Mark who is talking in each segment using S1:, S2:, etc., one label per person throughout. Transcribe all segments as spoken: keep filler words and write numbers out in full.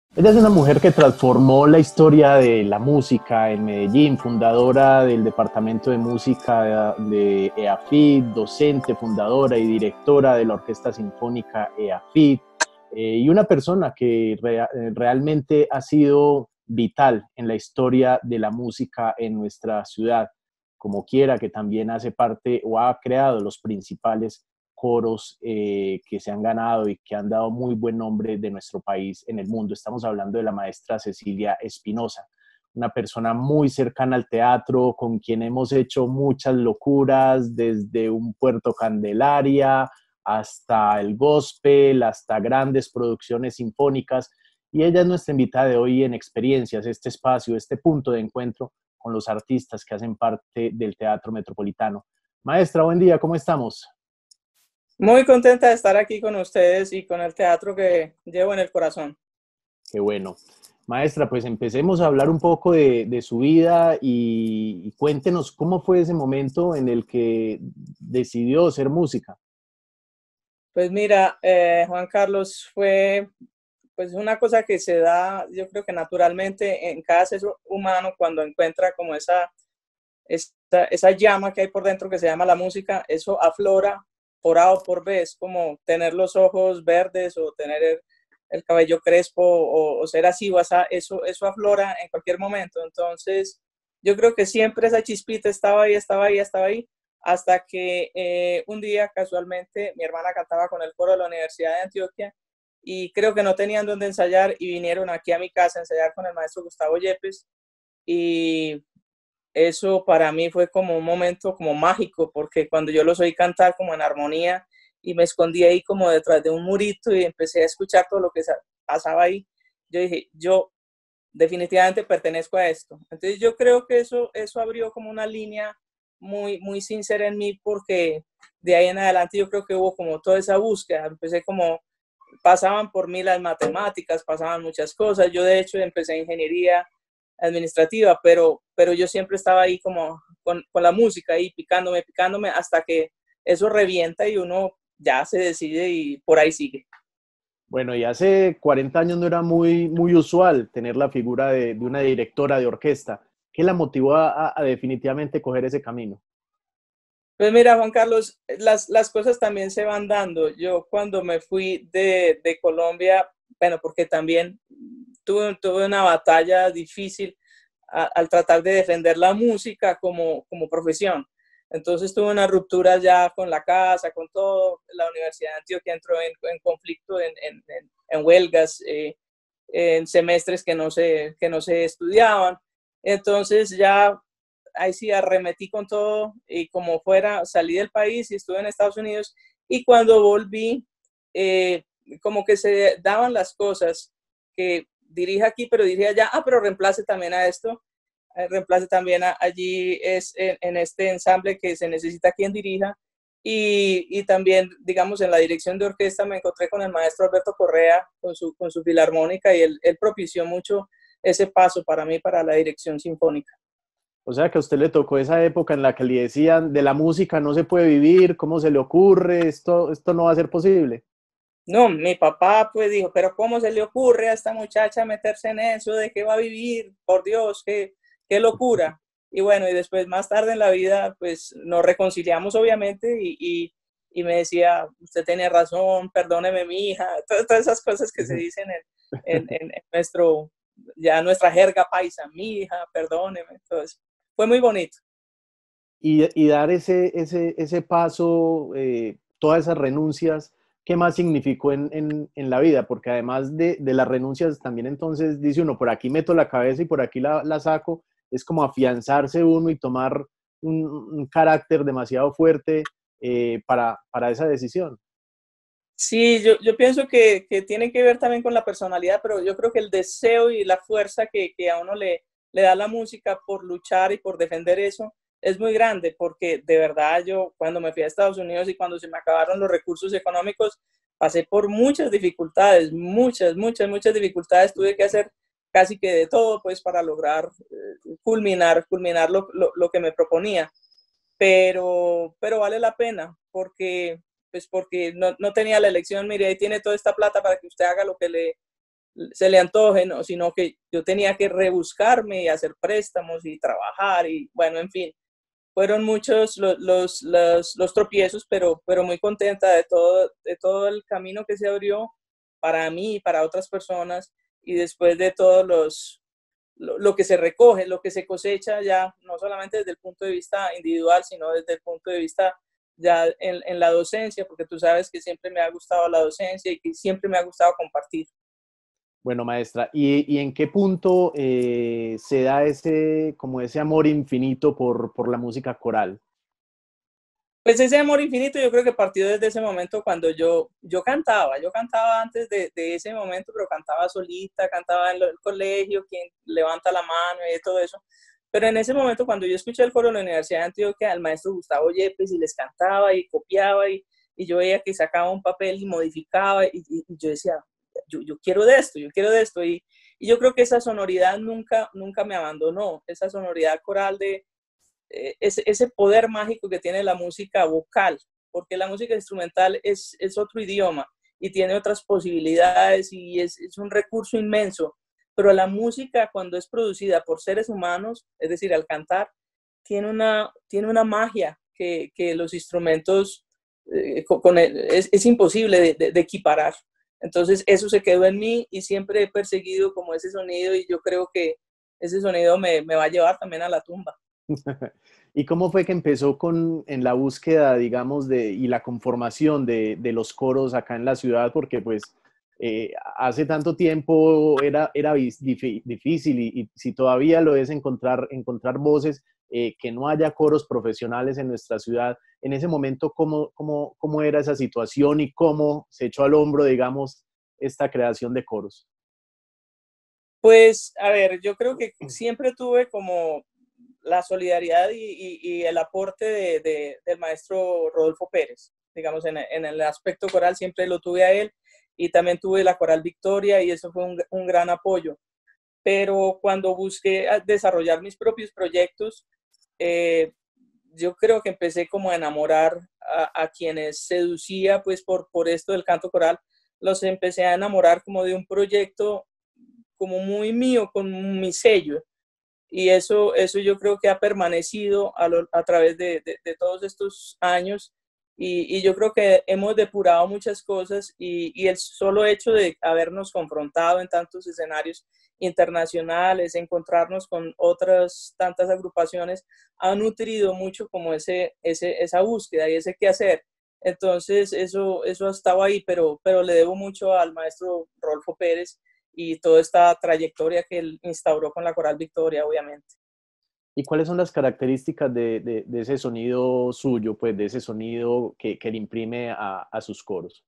S1: Ella es una mujer que transformó la historia de la música en Medellín, fundadora del Departamento de Música de EAFIT, docente, fundadora y directora de la Orquesta Sinfónica EAFIT, eh, y una persona que rea- realmente ha sido vital en la historia de la música en nuestra ciudad, como quiera que también hace parte o ha creado los principales coros eh, que se han ganado y que han dado muy buen nombre de nuestro país en el mundo. Estamos hablando de la maestra Cecilia Espinosa, una persona muy cercana al teatro, con quien hemos hecho muchas locuras, desde un Puerto Candelaria hasta el gospel, hasta grandes producciones sinfónicas. Y ella es nuestra invitada de hoy en Experiencias, este espacio, este punto de encuentro con los artistas que hacen parte del Teatro Metropolitano. Maestra, buen día, ¿cómo estamos?
S2: Muy contenta de estar aquí con ustedes y con el teatro que llevo en el corazón.
S1: Qué bueno. Maestra, pues empecemos a hablar un poco de, de su vida y, y cuéntenos cómo fue ese momento en el que decidió hacer música.
S2: Pues mira, eh, Juan Carlos, fue pues una cosa que se da, yo creo que naturalmente en cada ser humano cuando encuentra como esa, esa, esa llama que hay por dentro que se llama la música, eso aflora por A o por B, es como tener los ojos verdes o tener el, el cabello crespo o, o ser así o así, eso, eso aflora en cualquier momento. Entonces, yo creo que siempre esa chispita estaba ahí, estaba ahí, estaba ahí, hasta que eh, un día casualmente mi hermana cantaba con el coro de la Universidad de Antioquia y creo que no tenían dónde ensayar y vinieron aquí a mi casa a ensayar con el maestro Gustavo Yepes y eso para mí fue como un momento como mágico, porque cuando yo los oí cantar como en armonía y me escondí ahí como detrás de un murito y empecé a escuchar todo lo que pasaba ahí, yo dije, yo definitivamente pertenezco a esto. Entonces yo creo que eso, eso abrió como una línea muy, muy sincera en mí, porque de ahí en adelante yo creo que hubo como toda esa búsqueda, empecé como, pasaban por mí las matemáticas, pasaban muchas cosas, yo de hecho empecé ingeniería administrativa, pero, pero yo siempre estaba ahí como con, con la música, ahí picándome, picándome, hasta que eso revienta y uno ya se decide y por ahí sigue.
S1: Bueno, y hace cuarenta años no era muy, muy usual tener la figura de, de una directora de orquesta. ¿Qué la motivó a, a definitivamente coger ese camino?
S2: Pues mira, Juan Carlos, las, las cosas también se van dando. Yo cuando me fui de, de Colombia, bueno, porque también tuve, tuve una batalla difícil a, al tratar de defender la música como, como profesión. Entonces tuve una ruptura ya con la casa, con todo. La Universidad de Antioquia entró en, en conflicto, en, en, en huelgas, eh, en semestres que no, se, que no se estudiaban. Entonces ya ahí sí arremetí con todo y como fuera, salí del país y estuve en Estados Unidos y cuando volví, eh, como que se daban las cosas que dirige aquí, pero dirige allá, ah, pero reemplace también a esto, eh, reemplace también a, allí es en, en, este ensamble que se necesita quien dirija y, y, también, digamos, en la dirección de orquesta me encontré con el maestro Alberto Correa con su, con su filarmónica y él, él propició mucho ese paso para mí, para la dirección sinfónica.
S1: O sea que a usted le tocó esa época en la que le decían de la música no se puede vivir, ¿cómo se le ocurre? Esto, esto no va a ser posible.
S2: No, mi papá pues dijo, pero ¿cómo se le ocurre a esta muchacha meterse en eso? ¿De qué va a vivir? Por Dios, qué, qué locura. Y bueno, y después más tarde en la vida pues nos reconciliamos obviamente y, y, y me decía, usted tiene razón, perdóneme mi hija, todas, todas esas cosas que se dicen en, en, en, nuestro, ya nuestra jerga paisa, mi hija, perdóneme. Entonces, fue muy bonito.
S1: Y, y dar ese, ese, ese paso, eh, todas esas renuncias, ¿qué más significó en, en, en la vida? Porque además de, de, las renuncias, también entonces dice uno, por aquí meto la cabeza y por aquí la, la saco, es como afianzarse uno y tomar un, un carácter demasiado fuerte eh, para, para esa decisión.
S2: Sí, yo, yo pienso que, que, tiene que ver también con la personalidad, pero yo creo que el deseo y la fuerza que, que a uno le, le da la música por luchar y por defender eso es muy grande, porque de verdad yo cuando me fui a Estados Unidos y cuando se me acabaron los recursos económicos, pasé por muchas dificultades, muchas, muchas, muchas dificultades, tuve que hacer casi que de todo pues para lograr eh, culminar, culminar lo, lo, lo que me proponía, pero, pero vale la pena, porque pues porque no, no tenía la elección, mire, ahí tiene toda esta plata para que usted haga lo que le, se le antoje, no, sino que yo tenía que rebuscarme y hacer préstamos y trabajar y bueno, en fin, fueron muchos los, los, los, los tropiezos, pero, pero muy contenta de todo, de todo el camino que se abrió para mí y para otras personas, y después de todos los, lo, lo que se recoge, lo que se cosecha ya, no solamente desde el punto de vista individual, sino desde el punto de vista ya en, en la docencia, porque tú sabes que siempre me ha gustado la docencia y que siempre me ha gustado compartir.
S1: Bueno, maestra, ¿y, y en qué punto eh, se da ese, como ese amor infinito por, por la música coral?
S2: Pues ese amor infinito yo creo que partió desde ese momento cuando yo, yo cantaba, yo cantaba antes de, de ese momento, pero cantaba solita, cantaba en el colegio, quien levanta la mano y todo eso. Pero en ese momento cuando yo escuché el coro de la Universidad de Antioquia, al maestro Gustavo Yepes, y les cantaba y copiaba, y, y yo veía que sacaba un papel y modificaba, y, y, y yo decía, yo, yo quiero de esto, yo quiero de esto. Y, y yo creo que esa sonoridad nunca, nunca me abandonó, esa sonoridad coral de ese, ese poder mágico que tiene la música vocal, porque la música instrumental es, es otro idioma y tiene otras posibilidades y es, es un recurso inmenso, pero la música cuando es producida por seres humanos, es decir, al cantar, tiene una, tiene una magia que, que los instrumentos eh, con, con el, es, es, imposible de, de, de equiparar. Entonces eso se quedó en mí y siempre he perseguido como ese sonido, y yo creo que ese sonido me, me va a llevar también a la tumba.
S1: ¿Y cómo fue que empezó con, en la búsqueda, digamos, de, y la conformación de, de los coros acá en la ciudad? Porque pues eh, hace tanto tiempo era, era difícil, y, y si todavía lo es, encontrar, encontrar voces, eh, que no haya coros profesionales en nuestra ciudad. En ese momento, ¿cómo, cómo, cómo era esa situación y cómo se echó al hombro, digamos, esta creación de coros?
S2: Pues, a ver, yo creo que siempre tuve como la solidaridad y, y, y el aporte de, de, del maestro Rodolfo Pérez, digamos, en, en, el aspecto coral siempre lo tuve a él, y también tuve la Coral Victoria, y eso fue un, un gran apoyo. Pero cuando busqué desarrollar mis propios proyectos, eh, yo creo que empecé como a enamorar a, a quienes seducía pues por, por esto del canto coral, los empecé a enamorar como de un proyecto como muy mío, con mi sello. Y eso, eso yo creo que ha permanecido a, lo, a través de, de, de, todos estos años, y, y, yo creo que hemos depurado muchas cosas, y, y el solo hecho de habernos confrontado en tantos escenarios internacionales, encontrarnos con otras tantas agrupaciones, ha nutrido mucho como ese, ese, esa búsqueda y ese quehacer. Entonces eso, eso ha estado ahí, pero, pero le debo mucho al maestro Rodolfo Pérez y toda esta trayectoria que él instauró con la Coral Victoria, obviamente.
S1: ¿Y cuáles son las características de, de, de ese sonido suyo, pues de ese sonido que, que le imprime a, a sus coros?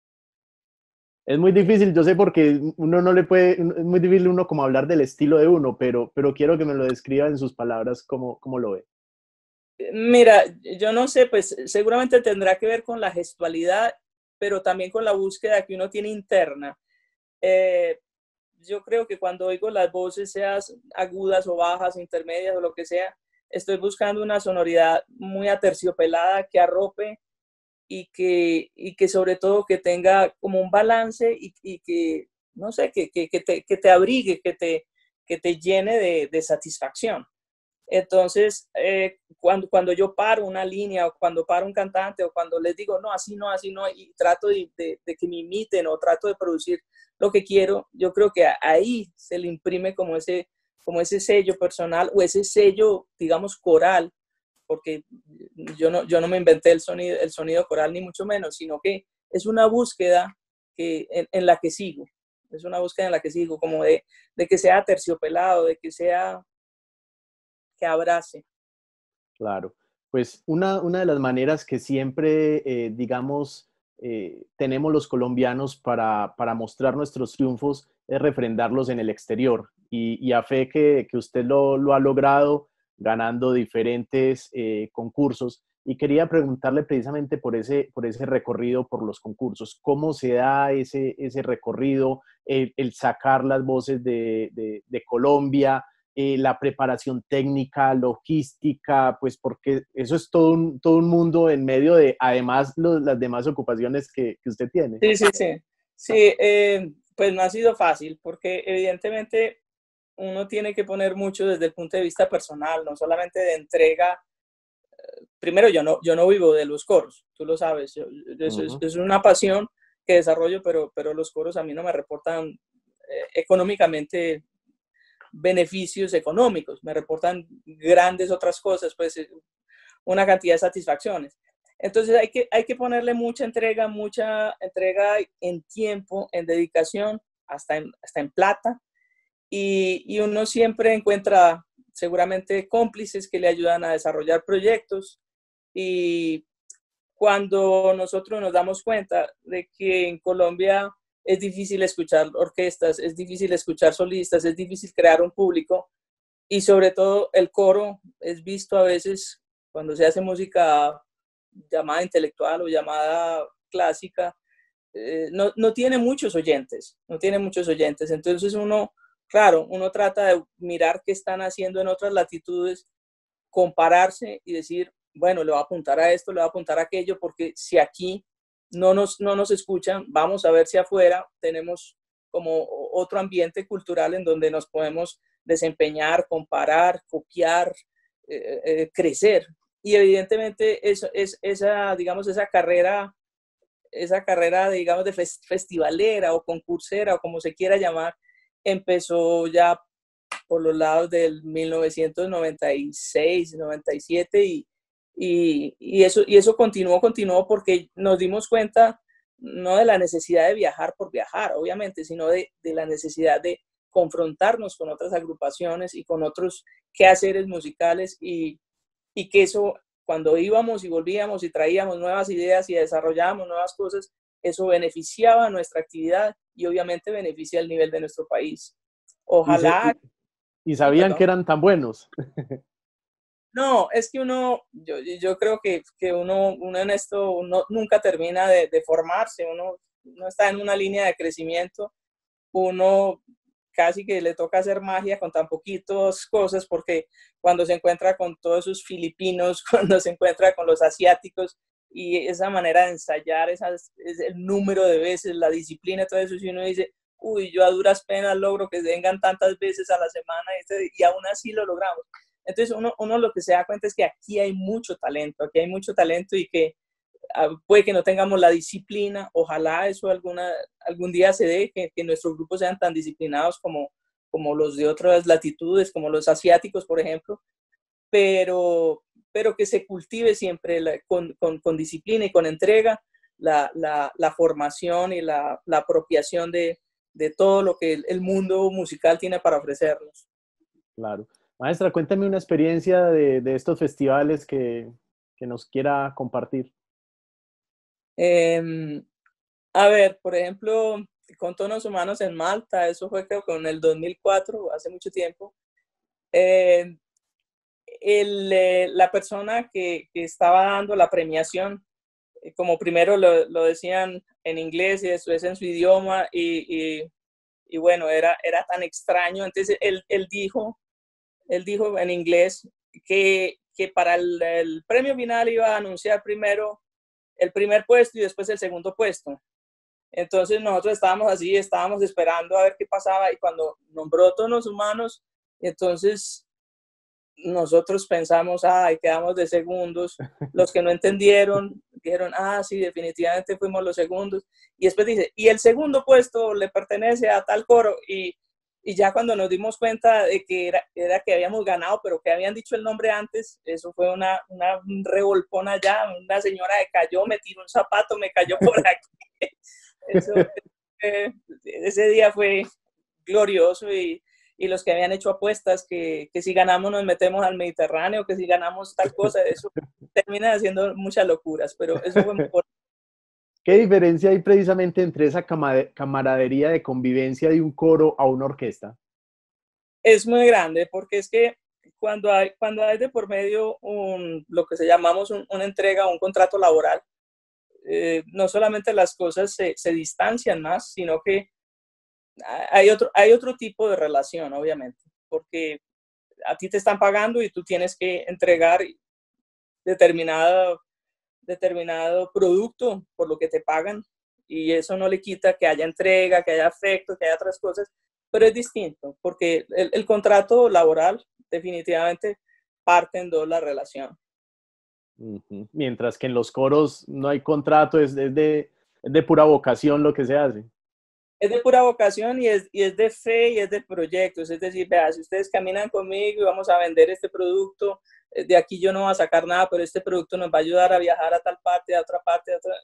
S1: Es muy difícil, yo sé, porque uno no le puede, es muy difícil uno como hablar del estilo de uno, pero, pero quiero que me lo describa en sus palabras, cómo, cómo lo ve.
S2: Mira, yo no sé, pues seguramente tendrá que ver con la gestualidad, pero también con la búsqueda que uno tiene interna. Eh, yo creo que cuando oigo las voces, sean agudas o bajas, intermedias o lo que sea, estoy buscando una sonoridad muy aterciopelada que arrope y que, y que sobre todo que tenga como un balance y, y que, no sé, que, que, que, te, que te abrigue, que te, que te llene de, de satisfacción. Entonces, eh, cuando, cuando yo paro una línea, o cuando paro un cantante, o cuando les digo, no, así no, así no, y trato de, de, de que me imiten, o trato de producir lo que quiero, yo creo que ahí se le imprime como ese, como ese sello personal, o ese sello, digamos, coral, porque yo no, yo no me inventé el sonido, el sonido coral, ni mucho menos, sino que es una búsqueda que, en, en la que sigo, es una búsqueda en la que sigo, como de, de que sea terciopelado, de que sea, que abrace.
S1: Claro, pues una, una de las maneras que siempre, eh, digamos, eh, tenemos los colombianos para, para mostrar nuestros triunfos es refrendarlos en el exterior, y, y a fe que, que usted lo, lo ha logrado ganando diferentes eh, concursos, y quería preguntarle precisamente por ese, por ese recorrido por los concursos. ¿Cómo se da ese, ese recorrido, el, el sacar las voces de, de, de Colombia? Eh, la preparación técnica, logística, pues porque eso es todo un, todo un mundo en medio de, además, los, las demás ocupaciones que, que usted tiene.
S2: Sí, sí, sí. Sí, eh, Pues no ha sido fácil, porque evidentemente uno tiene que poner mucho desde el punto de vista personal, no solamente de entrega. Primero, yo no, yo no vivo de los coros, tú lo sabes, yo, eso es,
S1: Ujú.
S2: es, una pasión que desarrollo, pero, pero los coros a mí no me reportan eh, económicamente beneficios económicos, me reportan grandes otras cosas, pues una cantidad de satisfacciones. Entonces hay que, hay que ponerle mucha entrega, mucha entrega en tiempo, en dedicación, hasta en, hasta en plata, y, y uno siempre encuentra seguramente cómplices que le ayudan a desarrollar proyectos, y cuando nosotros nos damos cuenta de que en Colombia es difícil escuchar orquestas, es difícil escuchar solistas, es difícil crear un público, y sobre todo el coro es visto a veces cuando se hace música llamada intelectual o llamada clásica, eh, no, no tiene muchos oyentes, no tiene muchos oyentes. Entonces uno, claro, uno trata de mirar qué están haciendo en otras latitudes, compararse y decir, bueno, le voy a apuntar a esto, le voy a apuntar a aquello, porque si aquí no nos, no nos escuchan, vamos a ver si afuera tenemos como otro ambiente cultural en donde nos podemos desempeñar, comparar, copiar, eh, eh, crecer. Y evidentemente eso, es, esa, digamos, esa carrera, esa carrera, digamos, de festivalera o concursera o como se quiera llamar, empezó ya por los lados del mil novecientos noventa y seis, noventa y siete, y, y, y, eso, y eso continuó, continuó porque nos dimos cuenta no de la necesidad de viajar por viajar, obviamente, sino de, de la necesidad de confrontarnos con otras agrupaciones y con otros quehaceres musicales, y, y que eso, cuando íbamos y volvíamos y traíamos nuevas ideas y desarrollábamos nuevas cosas, eso beneficiaba nuestra actividad y obviamente beneficia el nivel de nuestro país.
S1: Y, se,
S2: Ojalá,
S1: y, y
S2: sí,
S1: sabían que
S2: perdón.
S1: eran tan buenos.
S2: No, es que uno, yo, yo creo que, que uno, uno en esto uno nunca termina de, de formarse, uno, uno está en una línea de crecimiento, uno casi que le toca hacer magia con tan poquitas cosas, porque cuando se encuentra con todos esos filipinos, cuando se encuentra con los asiáticos, y esa manera de ensayar, esas, es el número de veces, la disciplina, todo eso, si uno dice, uy, yo a duras penas logro que vengan tantas veces a la semana, y aún así lo logramos. Entonces uno, uno lo que se da cuenta es que aquí hay mucho talento, aquí hay mucho talento, y que uh, puede que no tengamos la disciplina, ojalá eso alguna, algún día se dé, que, que nuestros grupos sean tan disciplinados como, como los de otras latitudes, como los asiáticos, por ejemplo, pero, pero que se cultive siempre la, con, con, con, disciplina y con entrega la, la, la formación y la, la apropiación de, de todo lo que el, el mundo musical tiene para ofrecernos.
S1: Claro. Maestra, cuéntame una experiencia de, de estos festivales que, que nos quiera compartir.
S2: Eh, a ver, por ejemplo, con Tonos Humanos en Malta, eso fue creo que en el dos mil cuatro, hace mucho tiempo. Eh, el, eh, la persona que, que, estaba dando la premiación, eh, como primero lo, lo, decían en inglés y después en su idioma, y, y, y bueno, era, era tan extraño. Entonces él, él, dijo, él dijo en inglés que, que para el, el premio final iba a anunciar primero el primer puesto y después el segundo puesto. Entonces nosotros estábamos así, estábamos esperando a ver qué pasaba, y cuando nombró Tonos Humanos, entonces nosotros pensamos, ay, quedamos de segundos. Los que no entendieron dijeron, ah, sí, definitivamente fuimos los segundos. Y después dice, y el segundo puesto le pertenece a tal coro. Y, y ya cuando nos dimos cuenta de que era, era que habíamos ganado, pero que habían dicho el nombre antes, eso fue una, una revolpona allá. Una señora me cayó, me tiró un zapato, me cayó por aquí. Eso, eh, ese día fue glorioso, y, y los que habían hecho apuestas que, que si ganamos nos metemos al Mediterráneo, que si ganamos tal cosa, eso termina haciendo muchas locuras, pero eso fue muy bonito.
S1: ¿Qué diferencia hay precisamente entre esa camaradería de convivencia de un coro a una orquesta?
S2: Es muy grande, porque es que cuando hay, cuando hay de por medio un, lo que se llamamos un, una entrega, un contrato laboral, eh, no solamente las cosas se, se distancian más, sino que hay otro, hay otro tipo de relación, obviamente, porque a ti te están pagando y tú tienes que entregar determinado, determinado producto por lo que te pagan, y eso no le quita que haya entrega, que haya afecto, que haya otras cosas, pero es distinto, porque el, el contrato laboral definitivamente parte en dos la relación.
S1: Uh-huh. Mientras que en los coros no hay contrato, es, es, de, es de pura vocación lo que se hace.
S2: Es de pura vocación y es, y es de fe y es de proyectos. Es decir, vea, si ustedes caminan conmigo y vamos a vender este producto, de aquí yo no voy a sacar nada, pero este producto nos va a ayudar a viajar a tal parte, a otra parte, a otra.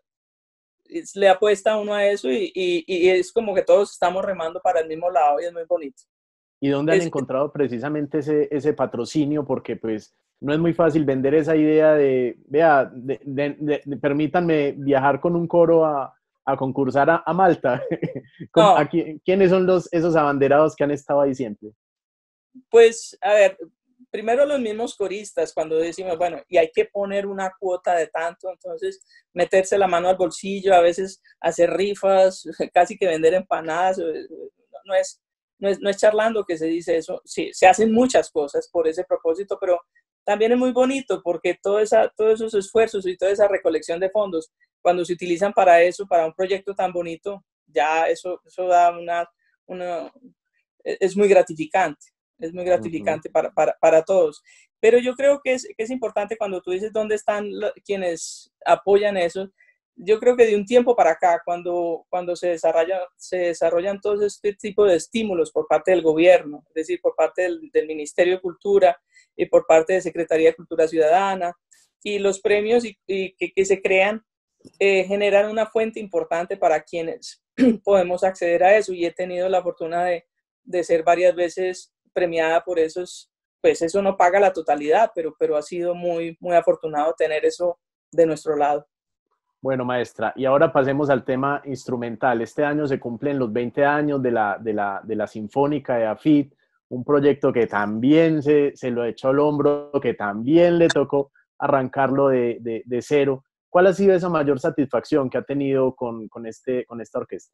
S2: Le apuesta uno a eso y, y, y es como que todos estamos remando para el mismo lado y es muy bonito.
S1: ¿Y dónde han
S2: Es,
S1: encontrado precisamente ese, ese patrocinio? Porque pues no es muy fácil vender esa idea de, vea, de, de, de, de, permítanme viajar con un coro a, a concursar a, a Malta. ¿A
S2: no,
S1: quién, ¿Quiénes son los, esos abanderados que han estado ahí siempre?
S2: pues, a ver, primero los mismos coristas, cuando decimos, bueno, y hay que poner una cuota de tanto, entonces meterse la mano al bolsillo, a veces hacer rifas, casi que vender empanadas, no es, no es, no es charlando que se dice eso, sí, se hacen muchas cosas por ese propósito, pero también es muy bonito porque todo esa, todos esos esfuerzos y toda esa recolección de fondos, cuando se utilizan para eso, para un proyecto tan bonito, ya eso, eso da una, una, es muy gratificante. Es muy gratificante uh-huh. para, para, para todos. Pero yo creo que es, que es importante cuando tú dices dónde están lo, quienes apoyan eso. Yo creo que de un tiempo para acá, cuando, cuando se, desarrolla, se desarrollan todos este tipo de estímulos por parte del gobierno, es decir, por parte del, del Ministerio de Cultura y por parte de Secretaría de Cultura Ciudadana, y los premios y, y que, que se crean eh, generan una fuente importante para quienes podemos acceder a eso. Y he tenido la fortuna de, de ser varias veces premiada por esos, pues eso no paga la totalidad, pero, pero ha sido muy, muy afortunado tener eso de nuestro lado.
S1: Bueno, maestra, y ahora pasemos al tema instrumental. Este año se cumplen los veinte años de la, de la, de la Sinfónica de AFIT, un proyecto que también se, se lo echó al hombro, que también le tocó arrancarlo de, de, de cero. ¿Cuál ha sido esa mayor satisfacción que ha tenido con, con, este, con esta orquesta?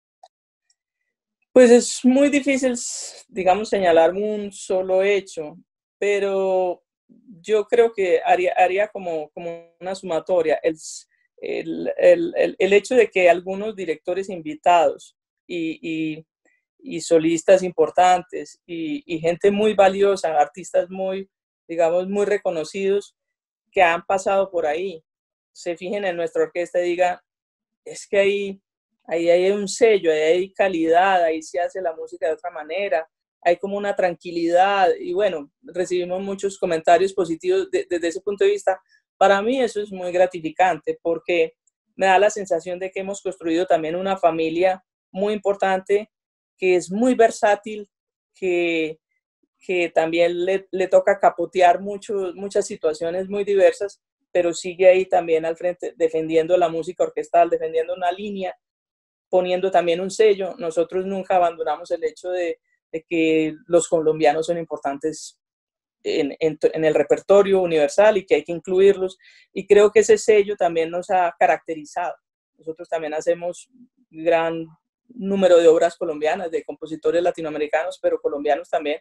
S2: Pues es muy difícil, digamos, señalar un solo hecho, pero yo creo que haría, haría como, como una sumatoria. El, el, el, el hecho de que algunos directores invitados y, y, y solistas importantes y, y gente muy valiosa, artistas muy, digamos, muy reconocidos que han pasado por ahí, se fijen en nuestra orquesta y digan, es que ahí, ahí hay un sello, ahí hay calidad, ahí se hace la música de otra manera, hay como una tranquilidad y bueno, recibimos muchos comentarios positivos de, desde ese punto de vista. Para mí eso es muy gratificante porque me da la sensación de que hemos construido también una familia muy importante, que es muy versátil, que, que también le, le toca capotear mucho, muchas situaciones muy diversas, pero sigue ahí también al frente, defendiendo la música orquestal, defendiendo una línea, poniendo también un sello. Nosotros nunca abandonamos el hecho de, de que los colombianos son importantes en, en, en el repertorio universal y que hay que incluirlos. Y creo que ese sello también nos ha caracterizado. Nosotros también hacemos gran número de obras colombianas, de compositores latinoamericanos, pero colombianos también.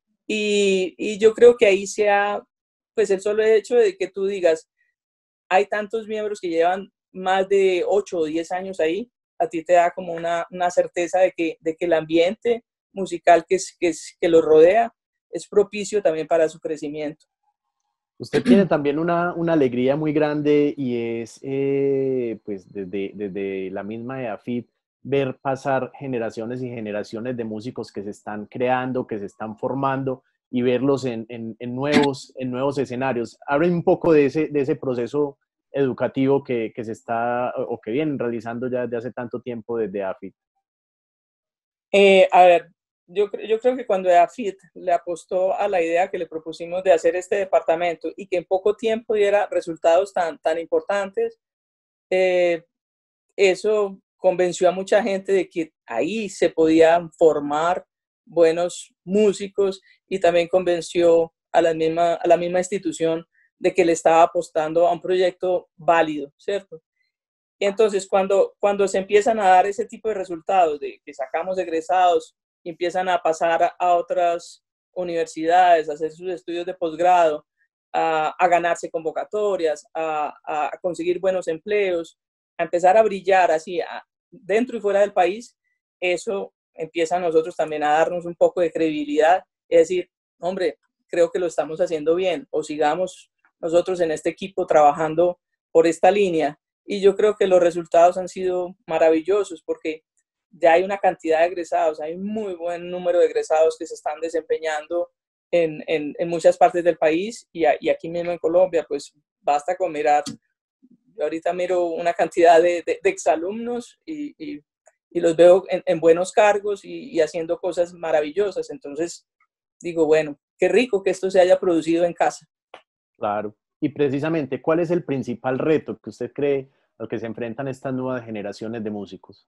S2: Y, y yo creo que ahí se ha, pues el solo hecho de que tú digas, hay tantos miembros que llevan más de ocho o diez años ahí, a ti te da como una, una certeza de que, de que el ambiente musical que, es, que, es, que los rodea es propicio también para su crecimiento.
S1: Usted tiene también una, una alegría muy grande y es, eh, pues, desde, desde la misma EAFIT, ver pasar generaciones y generaciones de músicos que se están creando, que se están formando y verlos en, en, en nuevos, en nuevos escenarios. Hablen un poco de ese, de ese proceso educativo que, que se está o que vienen realizando ya desde hace tanto tiempo desde AFIT.
S2: Eh, a ver, yo, yo creo que cuando AFIT le apostó a la idea que le propusimos de hacer este departamento y que en poco tiempo diera resultados tan, tan importantes, eh, eso convenció a mucha gente de que ahí se podían formar buenos músicos y también convenció a la misma, a la misma institución de que le estaba apostando a un proyecto válido, ¿cierto? Y entonces cuando, cuando se empiezan a dar ese tipo de resultados, de que sacamos egresados y empiezan a pasar a, a otras universidades, a hacer sus estudios de posgrado, a, a ganarse convocatorias, a, a conseguir buenos empleos, a empezar a brillar así a, dentro y fuera del país, eso empieza a nosotros también a darnos un poco de credibilidad, es decir, hombre, creo que lo estamos haciendo bien, o sigamos nosotros en este equipo trabajando por esta línea. Y yo creo que los resultados han sido maravillosos porque ya hay una cantidad de egresados, hay un muy buen número de egresados que se están desempeñando en, en, en muchas partes del país y, a, y aquí mismo en Colombia, pues basta con mirar. Yo ahorita miro una cantidad de, de, de exalumnos y, y, y, los veo en, en buenos cargos y, y haciendo cosas maravillosas. Entonces digo, bueno, qué rico que esto se haya producido en casa.
S1: Claro. Y precisamente, ¿cuál es el principal reto que usted cree al que se enfrentan estas nuevas generaciones de músicos?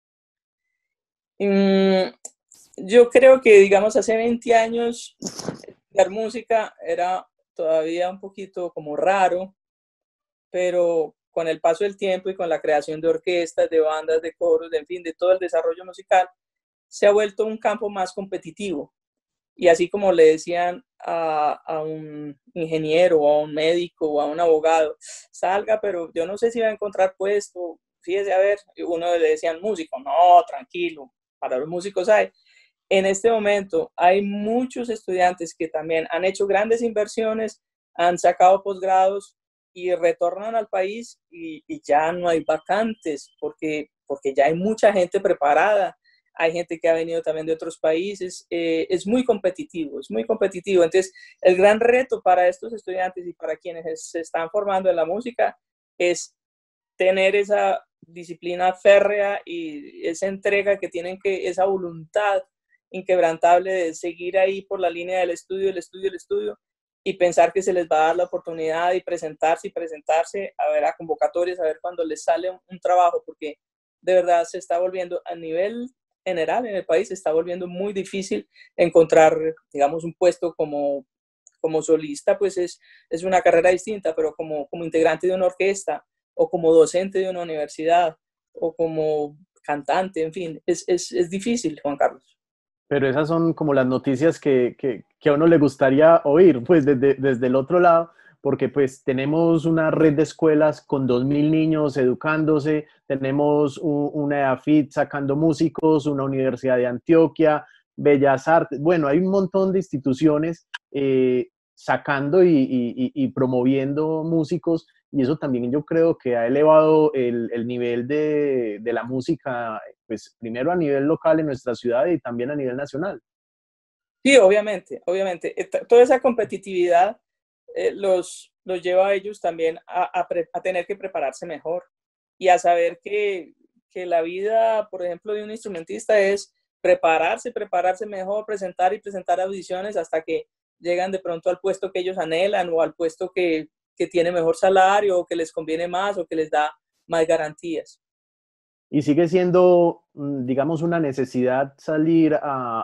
S2: Mm, yo creo que, digamos, hace veinte años, estudiar música era todavía un poquito como raro, pero con el paso del tiempo y con la creación de orquestas, de bandas, de coros, de, en fin, de todo el desarrollo musical, se ha vuelto un campo más competitivo. Y así como le decían a, a un ingeniero o a un médico o a un abogado, salga, pero yo no sé si va a encontrar puesto, fíjese a ver, uno le decían músico, no, tranquilo, para los músicos hay. En este momento hay muchos estudiantes que también han hecho grandes inversiones, han sacado posgrados y retornan al país y, y ya no hay vacantes porque, porque ya hay mucha gente preparada. Hay gente que ha venido también de otros países, eh, es muy competitivo, es muy competitivo. Entonces, el gran reto para estos estudiantes y para quienes se están formando en la música es tener esa disciplina férrea y esa entrega que tienen que, esa voluntad inquebrantable de seguir ahí por la línea del estudio, el estudio, el estudio, y pensar que se les va a dar la oportunidad y presentarse y presentarse a ver a convocatorias, a ver cuando les sale un, un trabajo, porque de verdad se está volviendo a nivel general en el país, se está volviendo muy difícil encontrar, digamos, un puesto como, como solista, pues es, es una carrera distinta, pero como, como integrante de una orquesta o como docente de una universidad o como cantante, en fin, es, es, es difícil, Juan Carlos.
S1: Pero esas son como las noticias que, que, que a uno le gustaría oír, pues desde, desde el otro lado, porque pues tenemos una red de escuelas con dos mil niños educándose, tenemos un, una EAFIT sacando músicos, una Universidad de Antioquia, Bellas Artes, bueno, hay un montón de instituciones eh, sacando y, y, y, promoviendo músicos y eso también yo creo que ha elevado el, el nivel de, de la música, pues primero a nivel local en nuestra ciudad y también a nivel nacional.
S2: Sí, obviamente, obviamente. Toda esa competitividad eh, los, los lleva a ellos también a, a, pre, a, tener que prepararse mejor y a saber que, que la vida, por ejemplo, de un instrumentista es prepararse, prepararse mejor, presentar y presentar audiciones hasta que llegan de pronto al puesto que ellos anhelan o al puesto que, que tiene mejor salario o que les conviene más o que les da más garantías.
S1: Y sigue siendo, digamos, una necesidad salir a,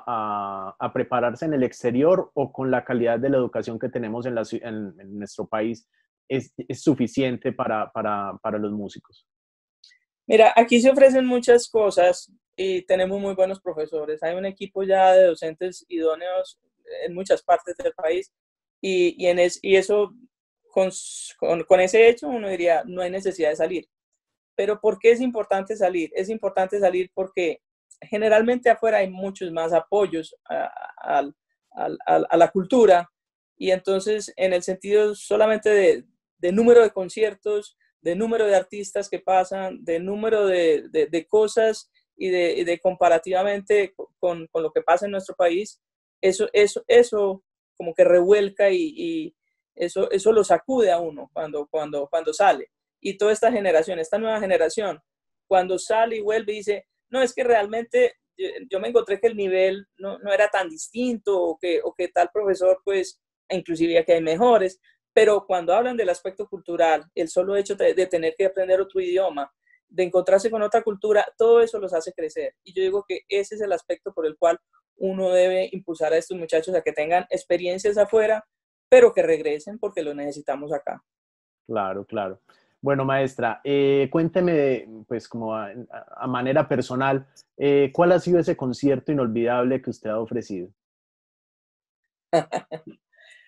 S1: a, a, prepararse en el exterior o con la calidad de la educación que tenemos en, la, en, en nuestro país es, es suficiente para, para, para los músicos.
S2: Mira, aquí se ofrecen muchas cosas y tenemos muy buenos profesores. Hay un equipo ya de docentes idóneos en muchas partes del país y, y, en es, y eso, con, con, con ese hecho, uno diría, no hay necesidad de salir. Pero ¿por qué es importante salir? Es importante salir porque generalmente afuera hay muchos más apoyos a, a, a, a, a la cultura y entonces en el sentido solamente de, de número de conciertos, de número de artistas que pasan, de número de, de, de cosas y de, de comparativamente con, con, lo que pasa en nuestro país, eso, eso, eso como que revuelca y, y eso, eso lo sacude a uno cuando, cuando, cuando sale. Y toda esta generación, esta nueva generación, cuando sale y vuelve y dice, no, es que realmente yo, yo me encontré que el nivel no, no era tan distinto o que, o que tal profesor, pues, inclusive aquí hay mejores, pero cuando hablan del aspecto cultural, el solo hecho de, de tener que aprender otro idioma, de encontrarse con otra cultura, todo eso los hace crecer. Y yo digo que ese es el aspecto por el cual uno debe impulsar a estos muchachos a que tengan experiencias afuera, pero que regresen porque lo necesitamos acá.
S1: Claro, claro. Bueno, maestra, eh, cuénteme, pues como a, a manera personal, eh, ¿cuál ha sido ese concierto inolvidable que usted ha ofrecido?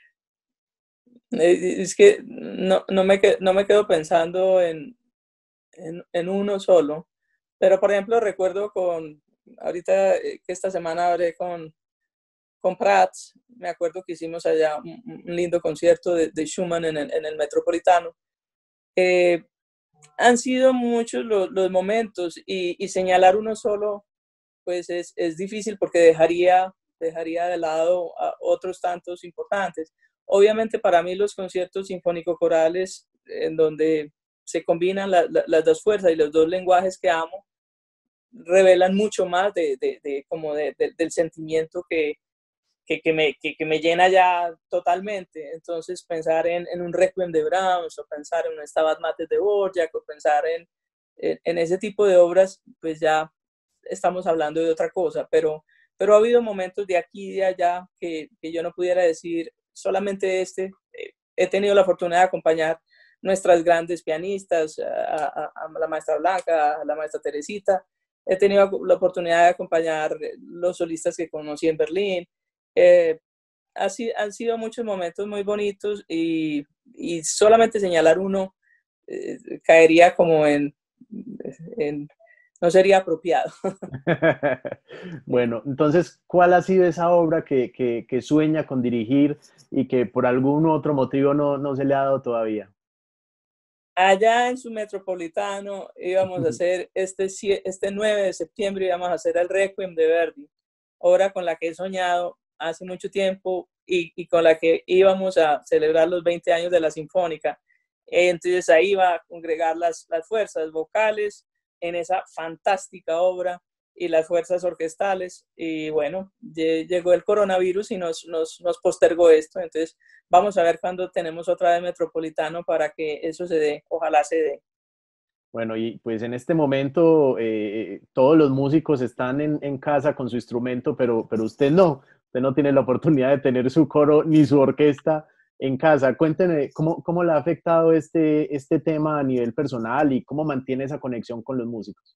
S2: Es que no, no, me, no me quedo pensando en, en, en uno solo. Pero, por ejemplo, recuerdo con, ahorita eh, que esta semana hablé con, con Prats, me acuerdo que hicimos allá un, un lindo concierto de, de Schumann en el, en el Metropolitano. Eh, han sido muchos los, los momentos y, y señalar uno solo, pues es, es difícil porque dejaría, dejaría de lado a otros tantos importantes. Obviamente para mí los conciertos sinfónico-corales en donde se combinan la, la, las dos fuerzas y los dos lenguajes que amo, revelan mucho más de, de, de como de, de, del sentimiento que, que, que, me, que, que me llena ya totalmente. Entonces pensar en, en un Requiem de Brahms o pensar en un Stabat Mater de Dvorak o pensar en, en, en ese tipo de obras, pues ya estamos hablando de otra cosa, pero, pero ha habido momentos de aquí y de allá que, que yo no pudiera decir solamente este. Eh, he tenido la fortuna de acompañar nuestras grandes pianistas, a, a, a la maestra Blanca, a la maestra Teresita. He tenido la oportunidad de acompañar los solistas que conocí en Berlín. Eh, así, han sido muchos momentos muy bonitos y, y solamente señalar uno eh, caería como en, en, no sería apropiado.
S1: Bueno, entonces, ¿cuál ha sido esa obra que, que, que sueña con dirigir y que por algún otro motivo no, no se le ha dado todavía?
S2: Allá en su Metropolitano íbamos a hacer este, este nueve de septiembre, íbamos a hacer el Requiem de Verdi, obra con la que he soñado hace mucho tiempo y, y con la que íbamos a celebrar los veinte años de la Sinfónica. Entonces ahí va a congregar las, las fuerzas vocales en esa fantástica obra y las fuerzas orquestales. Y bueno, llegó el coronavirus y nos, nos, nos postergó esto. Entonces vamos a ver cuándo tenemos otra vez Metropolitano para que eso se dé. Ojalá se dé.
S1: Bueno, y pues en este momento eh, todos los músicos están en, en casa con su instrumento, pero, pero usted no, usted no tiene la oportunidad de tener su coro ni su orquesta en casa. Cuénteme cómo, cómo le ha afectado este, este tema a nivel personal y cómo mantiene esa conexión con los músicos.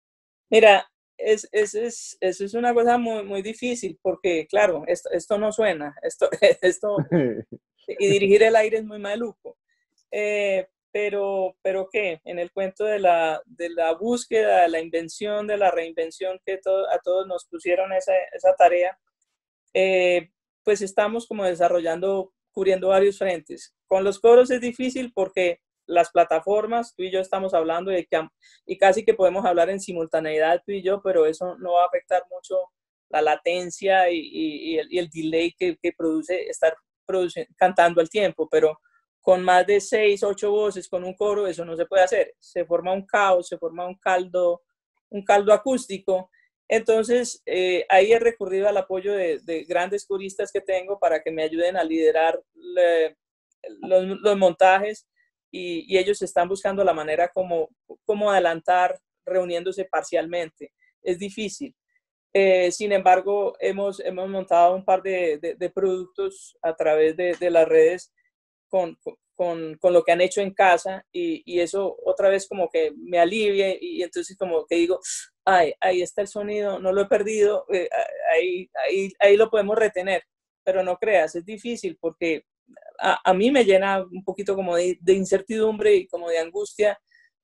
S2: Mira, es, es, es, eso es una cosa muy, muy difícil porque, claro, esto, esto no suena, esto, esto, y dirigir el aire es muy maluco. Eh, pero, pero ¿qué? En el cuento de la, de la búsqueda, de la invención, de la reinvención que to a todos nos pusieron esa, esa tarea, eh, pues estamos como desarrollando, cubriendo varios frentes. Con los coros es difícil porque las plataformas, tú y yo estamos hablando de que, y casi que podemos hablar en simultaneidad tú y yo, pero eso no va a afectar mucho la latencia y, y, y, el, y el delay que, que produce estar cantando al tiempo, pero con más de seis, ocho voces con un coro, eso no se puede hacer. Se forma un caos, se forma un caldo, un caldo acústico. Entonces, eh, ahí he recurrido al apoyo de, de grandes coristas que tengo para que me ayuden a liderar le, los, los, montajes y, y, ellos están buscando la manera como, como adelantar reuniéndose parcialmente. Es difícil. Eh, sin embargo, hemos, hemos montado un par de, de, de productos a través de, de las redes con, con, con, lo que han hecho en casa y, y, eso otra vez como que me alivia y entonces como que digo, ay, ahí está el sonido, no lo he perdido, eh, ahí, ahí, ahí lo podemos retener, pero no creas, es difícil porque a, a mí me llena un poquito como de, de incertidumbre y como de angustia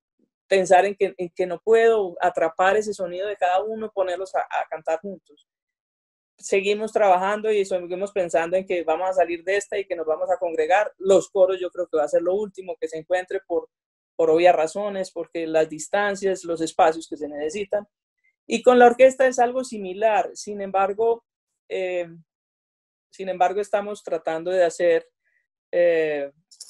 S2: pensar en que, en que no puedo atrapar ese sonido de cada uno, ponerlos a, a cantar juntos. Seguimos trabajando y seguimos pensando en que vamos a salir de esta y que nos vamos a congregar. Los coros yo creo que va a ser lo último que se encuentre por, por obvias razones, porque las distancias, los espacios que se necesitan. Y con la orquesta es algo similar. Sin embargo, eh, sin embargo estamos tratando de hacer eh,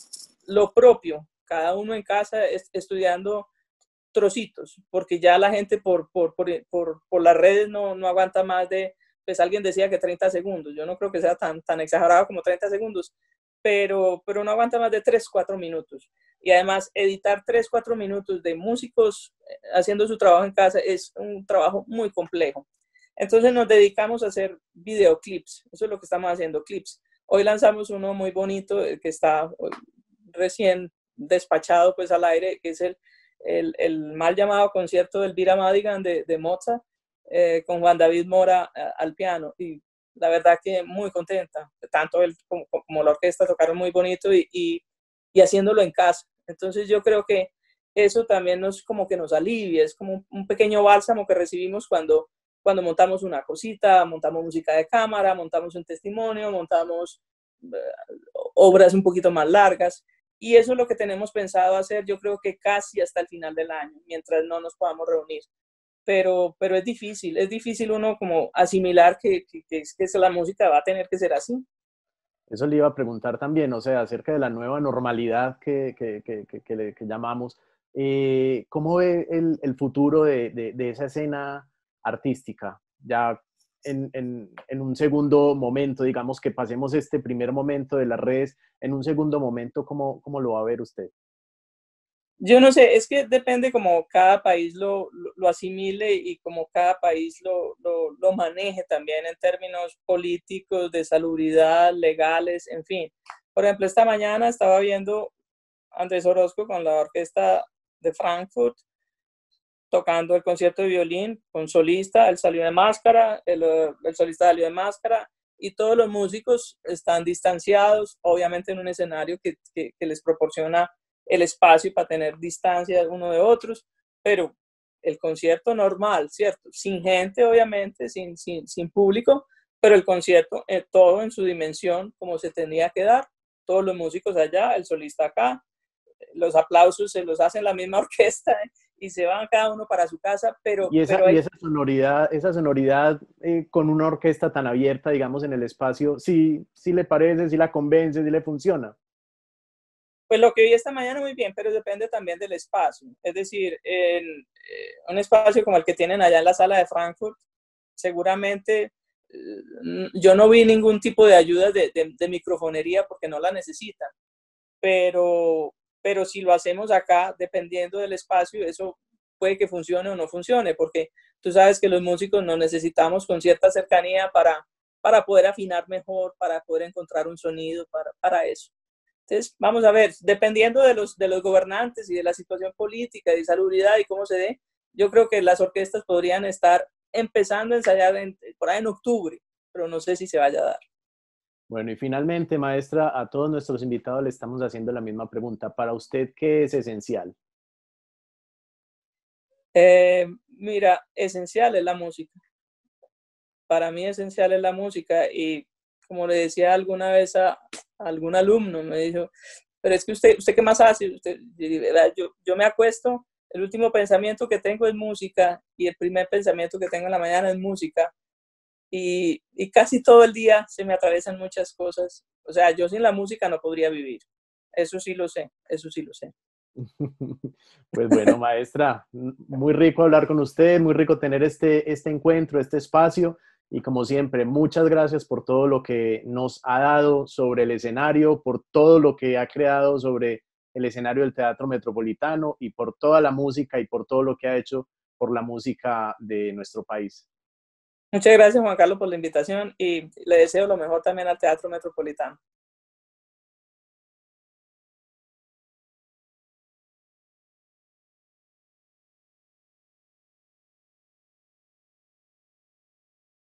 S2: lo propio, cada uno en casa es, estudiando trocitos, porque ya la gente por, por, por, por, por las redes no, no aguanta más de, pues alguien decía que treinta segundos, yo no creo que sea tan, tan exagerado como treinta segundos, pero, pero no aguanta más de tres, cuatro minutos. Y además, editar tres, cuatro minutos de músicos haciendo su trabajo en casa es un trabajo muy complejo. Entonces nos dedicamos a hacer videoclips, eso es lo que estamos haciendo, clips. Hoy lanzamos uno muy bonito que está recién despachado pues al aire, que es el El, el mal llamado concierto del Elvira Madigan de, de Mozart, eh, con Juan David Mora a, al piano. Y la verdad que muy contenta. Tanto él como, como la orquesta tocaron muy bonito y, y, y haciéndolo en casa. Entonces yo creo que eso también nos como que nos alivia, es como un pequeño bálsamo que recibimos cuando, cuando montamos una cosita, montamos música de cámara, montamos un testimonio, montamos eh, obras un poquito más largas. Y eso es lo que tenemos pensado hacer, yo creo que casi hasta el final del año, mientras no nos podamos reunir. Pero, pero es difícil, es difícil uno como asimilar que, que, que, es, que la música va a tener que ser así.
S1: Eso le iba a preguntar también, o sea, acerca de la nueva normalidad que, que, que, que, que, le, que llamamos. Eh, ¿Cómo ve el, el futuro de, de, de, esa escena artística? Ya en, en, en un segundo momento, digamos que pasemos este primer momento de las redes, en un segundo momento, ¿cómo, cómo lo va a ver usted?
S2: Yo no sé, es que depende como cada país lo, lo, lo asimile y como cada país lo, lo, lo maneje también en términos políticos, de salubridad, legales, en fin. Por ejemplo, esta mañana estaba viendo a Andrés Orozco con la orquesta de Frankfurt tocando el concierto de violín con solista, él salió de máscara, el, el solista salió de máscara y todos los músicos están distanciados, obviamente en un escenario que, que, que les proporciona el espacio para tener distancia uno de otros, pero el concierto normal, ¿cierto? Sin gente, obviamente, sin, sin, sin público, pero el concierto eh, todo en su dimensión como se tenía que dar, todos los músicos allá, el solista acá, los aplausos se los hacen la misma orquesta ¿eh? Y se van cada uno para su casa, pero,
S1: Y esa,
S2: pero
S1: y
S2: hay...
S1: esa sonoridad, esa sonoridad eh, con una orquesta tan abierta, digamos, en el espacio, sí, sí le parece, sí la convence, sí le funciona.
S2: Pues lo que vi esta mañana muy bien, pero depende también del espacio. Es decir, en eh, un espacio como el que tienen allá en la sala de Frankfurt, seguramente eh, yo no vi ningún tipo de ayuda de, de, de microfonería porque no la necesitan. Pero, pero si lo hacemos acá, dependiendo del espacio, eso puede que funcione o no funcione, porque tú sabes que los músicos nos necesitamos con cierta cercanía para, para poder afinar mejor, para poder encontrar un sonido, para, para eso. Entonces, vamos a ver, dependiendo de los, de los gobernantes y de la situación política y de salubridad y cómo se dé, yo creo que las orquestas podrían estar empezando a ensayar en, por ahí en octubre, pero no sé si se vaya a dar.
S1: Bueno, y finalmente, maestra, a todos nuestros invitados le estamos haciendo la misma pregunta. Para usted, ¿qué es esencial?
S2: Eh, mira, esencial es la música. Para mí esencial es la música y como le decía alguna vez a, a algún alumno, me dijo, pero es que usted, ¿usted qué más hace? Usted, yo, yo me acuesto, el último pensamiento que tengo es música y el primer pensamiento que tengo en la mañana es música y, y casi todo el día se me atraviesan muchas cosas. O sea, yo sin la música no podría vivir. Eso sí lo sé, eso sí lo sé.
S1: Pues bueno, maestra, muy rico hablar con usted, muy rico tener este, este encuentro, este espacio. Y como siempre, muchas gracias por todo lo que nos ha dado sobre el escenario, por todo lo que ha creado sobre el escenario del Teatro Metropolitano y por toda la música y por todo lo que ha hecho por la música de nuestro país.
S2: Muchas gracias, Juan Carlos, por la invitación y le deseo lo mejor también al Teatro Metropolitano.